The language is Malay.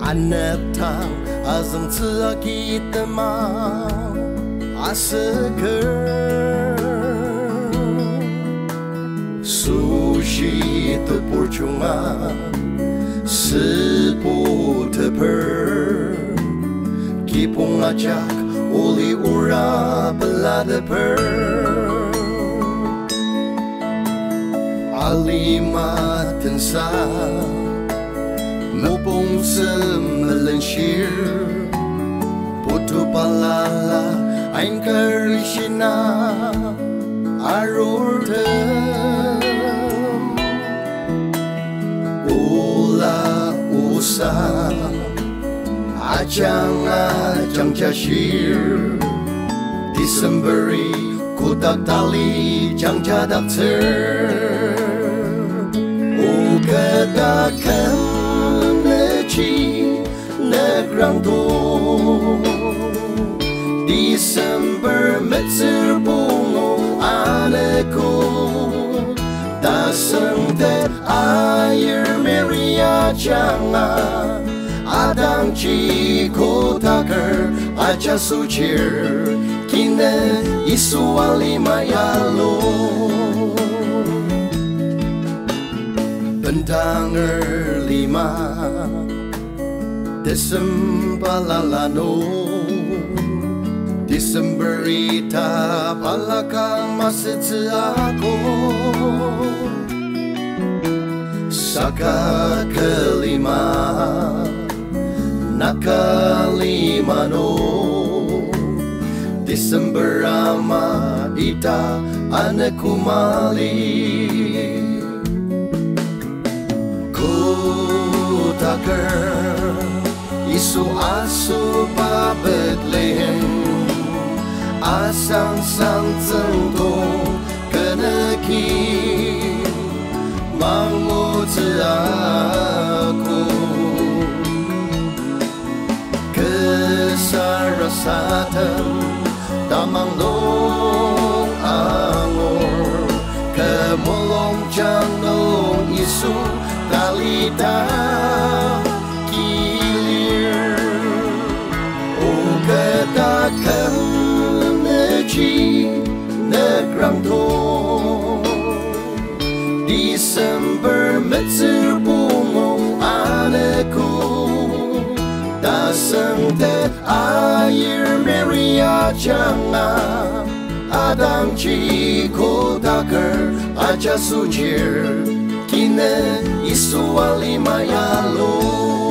Anaptang azang tsaki tema asaker sushi tepurcuma sepu teper kipung ajak uli ura beladeper alimat tensa mupung semelenshir putu palala ain karishina arurtem ula usa ajang jashir Decemberi kutak tali jang jadak ter ukadakan negrang tu Desember metser bungo anakku dasang te air meria jangan adang ciko takar aja sucir kine isu alima yalo bentang lima Desember lalano Desemberita palakang masih aku Saka kelima nakalima no Desember ama ita anakku mali ku takar Isu asu pa Bethlehem asang sang cengto keneki mangut aku kesarasatan tamang long angor kemolong janglong isu talita katakan neji negrang to Desember metser bungo anakku dasang te air meria jangan adang ciko takar aja sujir kine isu alima yalo